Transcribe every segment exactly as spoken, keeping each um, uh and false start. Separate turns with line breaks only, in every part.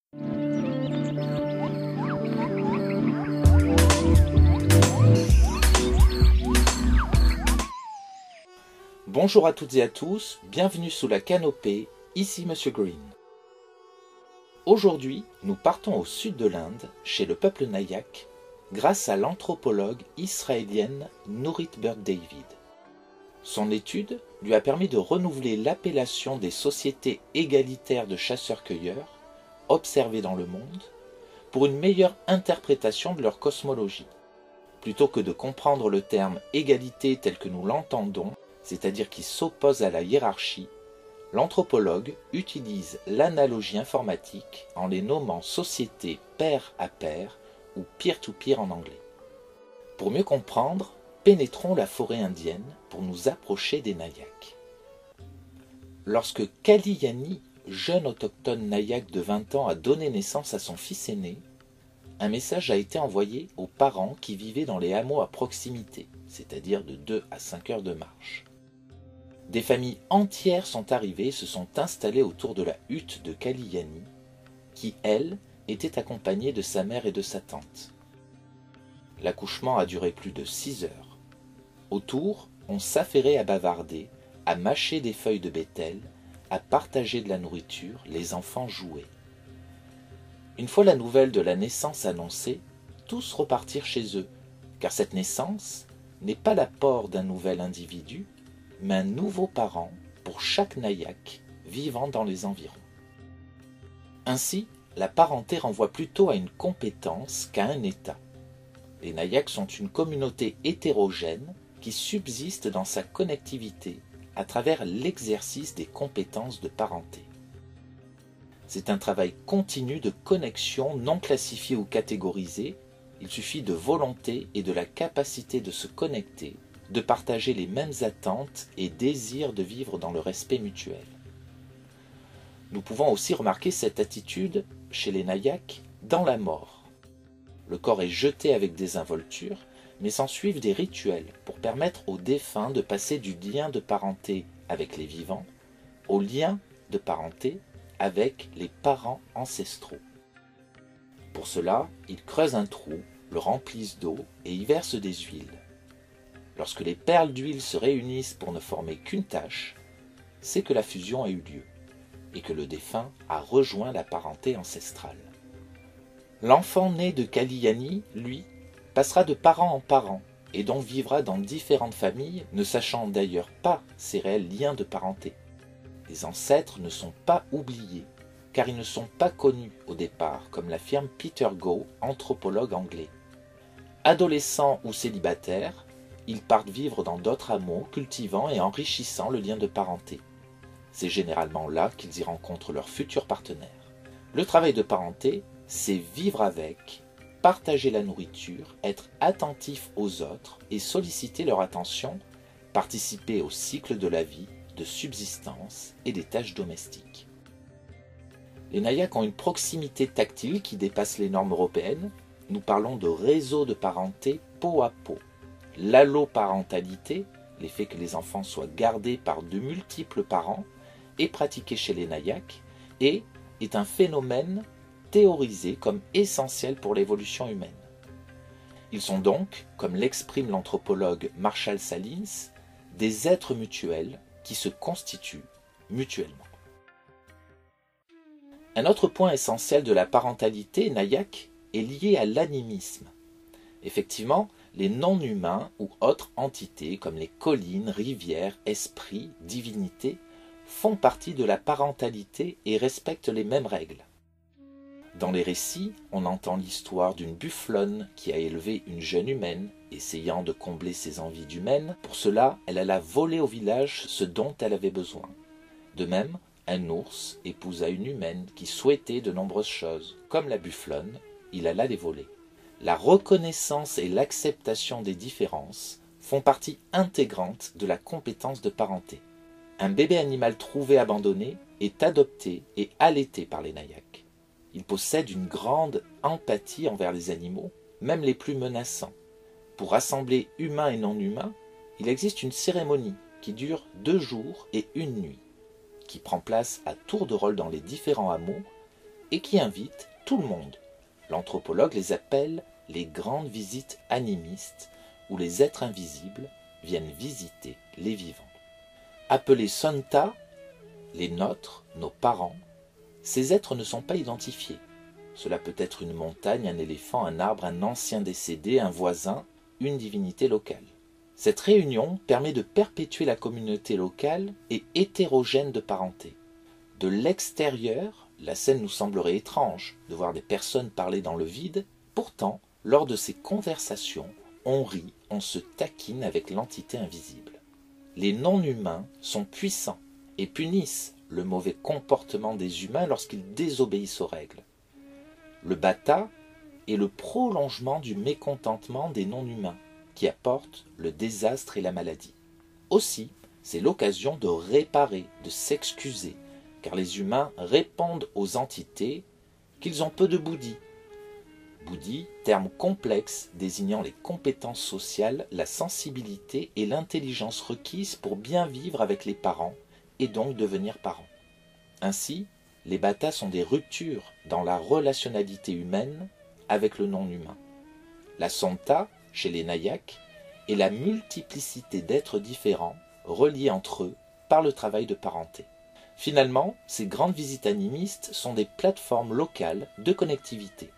Bonjour à toutes et à tous, bienvenue sous la canopée, ici Monsieur Green. Aujourd'hui, nous partons au sud de l'Inde, chez le peuple Nayak, grâce à l'anthropologue israélienne Nurit Burke-David. Son étude lui a permis de renouveler l'appellation des sociétés égalitaires de chasseurs-cueilleurs, observées dans le monde, pour une meilleure interprétation de leur cosmologie. Plutôt que de comprendre le terme égalité tel que nous l'entendons, c'est-à-dire qui s'oppose à la hiérarchie, l'anthropologue utilise l'analogie informatique en les nommant sociétés pair à pair ou peer-to-peer en anglais. Pour mieux comprendre, pénétrons la forêt indienne pour nous approcher des Nayaks. Lorsque Kaliyani, jeune autochtone Nayak de vingt ans, a donné naissance à son fils aîné, un message a été envoyé aux parents qui vivaient dans les hameaux à proximité, c'est-à-dire de deux à cinq heures de marche. Des familles entières sont arrivées et se sont installées autour de la hutte de Kaliyani, qui, elle, était accompagnée de sa mère et de sa tante. L'accouchement a duré plus de six heures. Autour, on s'affairait à bavarder, à mâcher des feuilles de bétel, à partager de la nourriture, les enfants jouaient. Une fois la nouvelle de la naissance annoncée, tous repartirent chez eux, car cette naissance n'est pas l'apport d'un nouvel individu, mais un nouveau parent pour chaque Nayak vivant dans les environs. Ainsi, la parenté renvoie plutôt à une compétence qu'à un état. Les Nayaks sont une communauté hétérogène qui subsiste dans sa connectivité à travers l'exercice des compétences de parenté. C'est un travail continu de connexion non classifié ou catégorisé. Il suffit de volonté et de la capacité de se connecter, de partager les mêmes attentes et désirs de vivre dans le respect mutuel. Nous pouvons aussi remarquer cette attitude chez les Nayaks dans la mort. Le corps est jeté avec désinvolture, mais s'ensuivent des rituels pour permettre aux défunts de passer du lien de parenté avec les vivants au lien de parenté avec les parents ancestraux. Pour cela, ils creusent un trou, le remplissent d'eau et y versent des huiles. Lorsque les perles d'huile se réunissent pour ne former qu'une tache, c'est que la fusion a eu lieu et que le défunt a rejoint la parenté ancestrale. L'enfant né de Kaliyani, lui, passera de parent en parent et donc vivra dans différentes familles, ne sachant d'ailleurs pas ses réels liens de parenté. Les ancêtres ne sont pas oubliés, car ils ne sont pas connus au départ, comme l'affirme Peter Gow, anthropologue anglais. Adolescents ou célibataires, ils partent vivre dans d'autres hameaux, cultivant et enrichissant le lien de parenté. C'est généralement là qu'ils y rencontrent leurs futurs partenaires. Le travail de parenté, c'est vivre avec, partager la nourriture, être attentif aux autres et solliciter leur attention, participer au cycle de la vie, de subsistance et des tâches domestiques. Les Nayaks ont une proximité tactile qui dépasse les normes européennes. Nous parlons de réseau de parenté peau à peau. L'alloparentalité, l'effet que les enfants soient gardés par de multiples parents, est pratiqué chez les Nayaks et est un phénomène théorisé comme essentiel pour l'évolution humaine. Ils sont donc, comme l'exprime l'anthropologue Marshall Salins, des êtres mutuels qui se constituent mutuellement. Un autre point essentiel de la parentalité Nayak est lié à l'animisme. Effectivement, les non-humains ou autres entités comme les collines, rivières, esprits, divinités font partie de la parentalité et respectent les mêmes règles. Dans les récits, on entend l'histoire d'une bufflonne qui a élevé une jeune humaine, essayant de combler ses envies d'humaine. Pour cela, elle alla voler au village ce dont elle avait besoin. De même, un ours épousa une humaine qui souhaitait de nombreuses choses. Comme la bufflonne, il alla les voler. La reconnaissance et l'acceptation des différences font partie intégrante de la compétence de parenté. Un bébé animal trouvé abandonné est adopté et allaité par les Nayaks. Il possède une grande empathie envers les animaux, même les plus menaçants. Pour rassembler humains et non-humains, il existe une cérémonie qui dure deux jours et une nuit, qui prend place à tour de rôle dans les différents hameaux et qui invitent tout le monde. L'anthropologue les appelle les grandes visites animistes, où les êtres invisibles viennent visiter les vivants. Appelés Sonta, les nôtres, nos parents, ces êtres ne sont pas identifiés. Cela peut être une montagne, un éléphant, un arbre, un ancien décédé, un voisin, une divinité locale. Cette réunion permet de perpétuer la communauté locale et hétérogène de parenté. De l'extérieur, la scène nous semblerait étrange de voir des personnes parler dans le vide. Pourtant, lors de ces conversations, on rit, on se taquine avec l'entité invisible. Les non-humains sont puissants et punissent le mauvais comportement des humains lorsqu'ils désobéissent aux règles. Le bata est le prolongement du mécontentement des non-humains qui apporte le désastre et la maladie. Aussi, c'est l'occasion de réparer, de s'excuser, car les humains répondent aux entités qu'ils ont peu de bouddhi. Bouddhi, terme complexe désignant les compétences sociales, la sensibilité et l'intelligence requises pour bien vivre avec les parents et donc devenir parents. Ainsi, les batas sont des ruptures dans la relationnalité humaine avec le non-humain. La sonta, chez les Nayaks, est la multiplicité d'êtres différents reliés entre eux par le travail de parenté. Finalement, ces grandes visites animistes sont des plateformes locales de connectivité.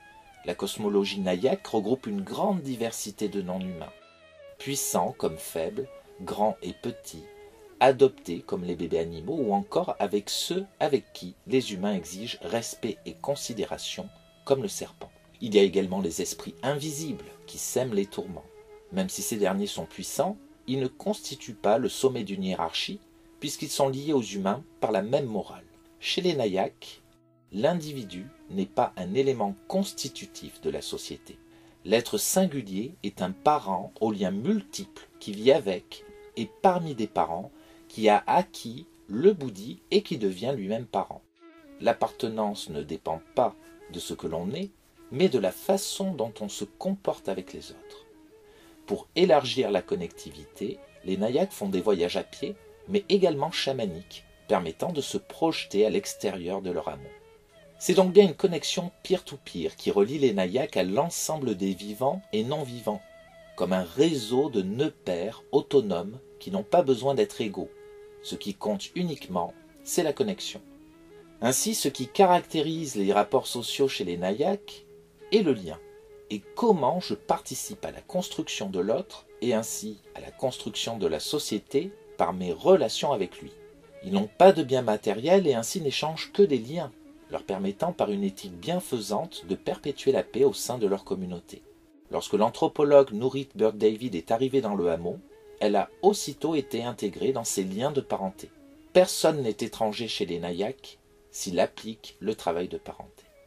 La cosmologie nayak regroupe une grande diversité de non-humains, puissants comme faibles, grands et petits, adoptés comme les bébés animaux ou encore avec ceux avec qui les humains exigent respect et considération comme le serpent. Il y a également les esprits invisibles qui sèment les tourments. Même si ces derniers sont puissants, ils ne constituent pas le sommet d'une hiérarchie puisqu'ils sont liés aux humains par la même morale. Chez les Nayaks, l'individu n'est pas un élément constitutif de la société. L'être singulier est un parent aux liens multiples qui vit avec et parmi des parents qui a acquis le bouddhi et qui devient lui-même parent. L'appartenance ne dépend pas de ce que l'on est, mais de la façon dont on se comporte avec les autres. Pour élargir la connectivité, les Nayaks font des voyages à pied, mais également chamaniques, permettant de se projeter à l'extérieur de leur hameau. C'est donc bien une connexion peer-to-peer qui relie les Nayaks à l'ensemble des vivants et non-vivants, comme un réseau de nœuds pairs autonomes qui n'ont pas besoin d'être égaux. Ce qui compte uniquement, c'est la connexion. Ainsi, ce qui caractérise les rapports sociaux chez les Nayaks est le lien, et comment je participe à la construction de l'autre et ainsi à la construction de la société par mes relations avec lui. Ils n'ont pas de biens matériels et ainsi n'échangent que des liens, leur permettant par une éthique bienfaisante de perpétuer la paix au sein de leur communauté. Lorsque l'anthropologue Nurit Burke-David est arrivée dans le hameau, elle a aussitôt été intégrée dans ces liens de parenté. Personne n'est étranger chez les Nayaks s'il applique le travail de parenté.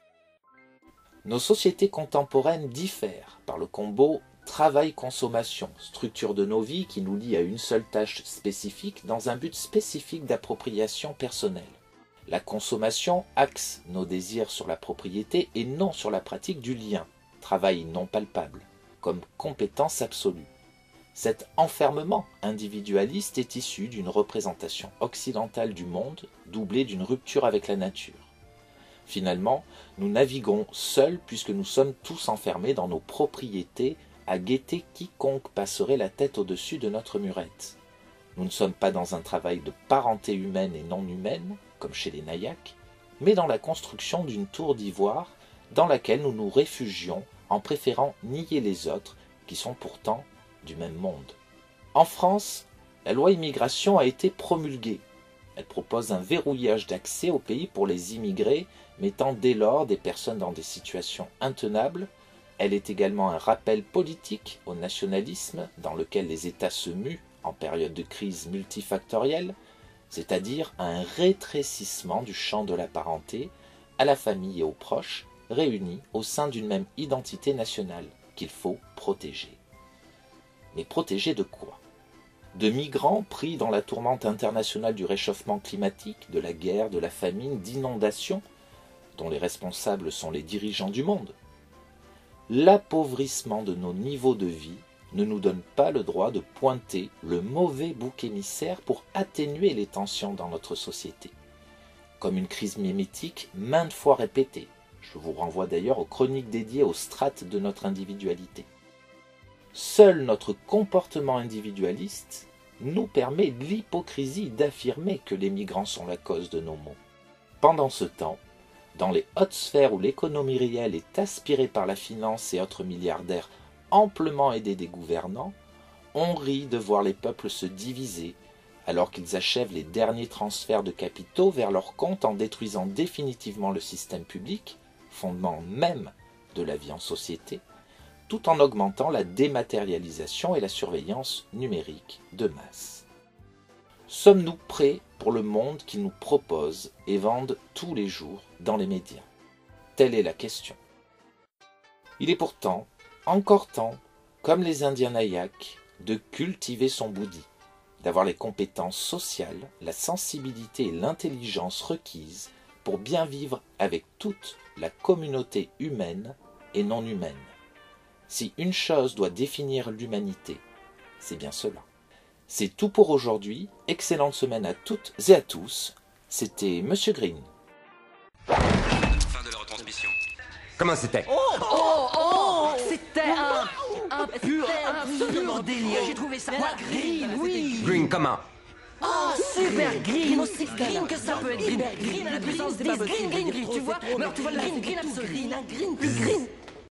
Nos sociétés contemporaines diffèrent par le combo travail-consommation, structure de nos vies qui nous lie à une seule tâche spécifique dans un but spécifique d'appropriation personnelle. La consommation axe nos désirs sur la propriété et non sur la pratique du lien, travail non palpable, comme compétence absolue. Cet enfermement individualiste est issu d'une représentation occidentale du monde doublée d'une rupture avec la nature. Finalement, nous naviguons seuls puisque nous sommes tous enfermés dans nos propriétés à guetter quiconque passerait la tête au-dessus de notre murette. Nous ne sommes pas dans un travail de parenté humaine et non humaine, comme chez les Nayaks, mais dans la construction d'une tour d'ivoire dans laquelle nous nous réfugions en préférant nier les autres qui sont pourtant du même monde. En France, la loi immigration a été promulguée. Elle propose un verrouillage d'accès au pays pour les immigrés, mettant dès lors des personnes dans des situations intenables. Elle est également un rappel politique au nationalisme dans lequel les États se muent en période de crise multifactorielle, c'est-à-dire à un rétrécissement du champ de la parenté à la famille et aux proches, réunis au sein d'une même identité nationale qu'il faut protéger. Mais protéger de quoi? De migrants pris dans la tourmente internationale du réchauffement climatique, de la guerre, de la famine, d'inondations, dont les responsables sont les dirigeants du monde. L'appauvrissement de nos niveaux de vie ne nous donne pas le droit de pointer le mauvais bouc émissaire pour atténuer les tensions dans notre société. comme une crise mimétique maintes fois répétée. Je vous renvoie d'ailleurs aux chroniques dédiées aux strates de notre individualité. Seul notre comportement individualiste nous permet l'hypocrisie d'affirmer que les migrants sont la cause de nos maux. Pendant ce temps, dans les hautes sphères où l'économie réelle est aspirée par la finance et autres milliardaires amplement aidés des gouvernants, on rit de voir les peuples se diviser alors qu'ils achèvent les derniers transferts de capitaux vers leurs comptes en détruisant définitivement le système public, fondement même de la vie en société, tout en augmentant la dématérialisation et la surveillance numérique de masse. Sommes-nous prêts pour le monde qu'ils nous proposent et vendent tous les jours dans les médias? Telle est la question. Il est pourtant encore temps, comme les Indiens Nayaks, de cultiver son bouddhi, d'avoir les compétences sociales, la sensibilité et l'intelligence requises pour bien vivre avec toute la communauté humaine et non humaine. Si une chose doit définir l'humanité, c'est bien cela. C'est tout pour aujourd'hui. Excellente semaine à toutes et à tous. C'était Monsieur Green.
Fin de la retransmission.
Comment c'était?
Oh, oh, oh, c'était un, un pur, un pur délire. J'ai trouvé ça green, oui.
Green, comment?
Oh, super green, aussi green que ça peut être green. Green à la puissance dix, green, green, green, tu vois. Alors tu vois le green, green absolu. Green, green, plus green.